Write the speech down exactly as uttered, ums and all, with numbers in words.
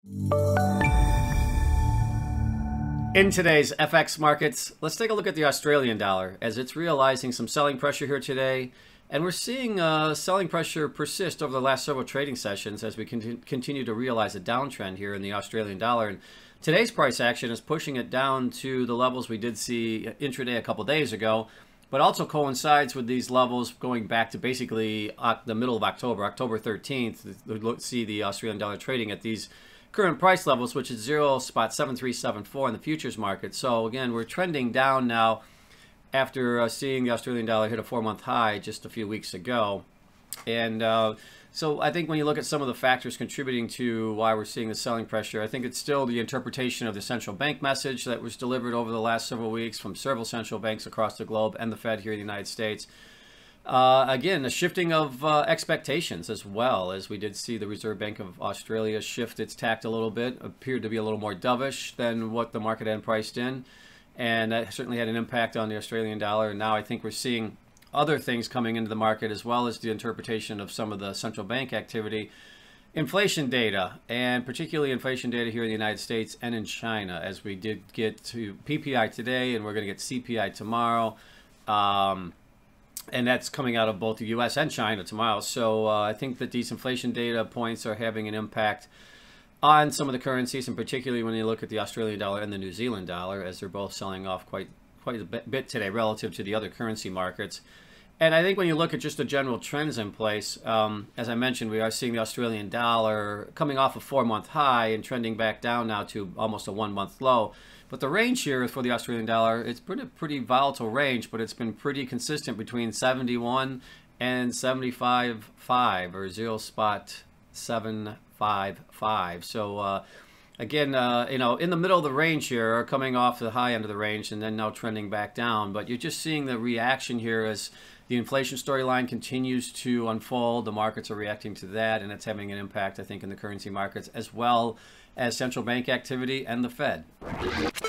In today's F X markets, let's take a look at the Australian dollar as it's realizing some selling pressure here today. And we're seeing uh, selling pressure persist over the last several trading sessions as we con continue to realize a downtrend here in the Australian dollar. And today's price action is pushing it down to the levels we did see intraday a couple days ago, but also coincides with these levels going back to basically the middle of October, October thirteenth. We see the Australian dollar trading at these current price levels, which is zero spot seven three seven four in the futures market. So again, we're trending down now after uh, seeing the Australian dollar hit a four-month high just a few weeks ago. And uh, so I think when you look at some of the factors contributing to why we're seeing the selling pressure, I think it's still the interpretation of the central bank message that was delivered over the last several weeks from several central banks across the globe and the Fed here in the United States. Uh, again, a shifting of uh, expectations as well, as we did see the Reserve Bank of Australia shift its tact a little bit, appeared to be a little more dovish than what the market had priced in. And that certainly had an impact on the Australian dollar. And now I think we're seeing other things coming into the market, as well as the interpretation of some of the central bank activity. Inflation data, and particularly inflation data here in the United States and in China, as we did get to P P I today, and we're going to get C P I tomorrow. Um, and that's coming out of both the U S and China tomorrow. So uh, I think that these inflation data points are having an impact on some of the currencies, and particularly when you look at the Australian dollar and the New Zealand dollar, as they're both selling off quite quite a bit today relative to the other currency markets. And I think when you look at just the general trends in place, um, as I mentioned, we are seeing the Australian dollar coming off a four-month high and trending back down now to almost a one-month low. But the range here for the Australian dollar, it's been a pretty volatile range, but it's been pretty consistent between seventy-one and seventy-five point five, or zero spot seven five five. So uh, again, uh, you know, in the middle of the range here, coming off the high end of the range and then now trending back down. But you're just seeing the reaction here as the inflation storyline continues to unfold. The markets are reacting to that, and it's having an impact, I think, in the currency markets, as well as central bank activity and the Fed.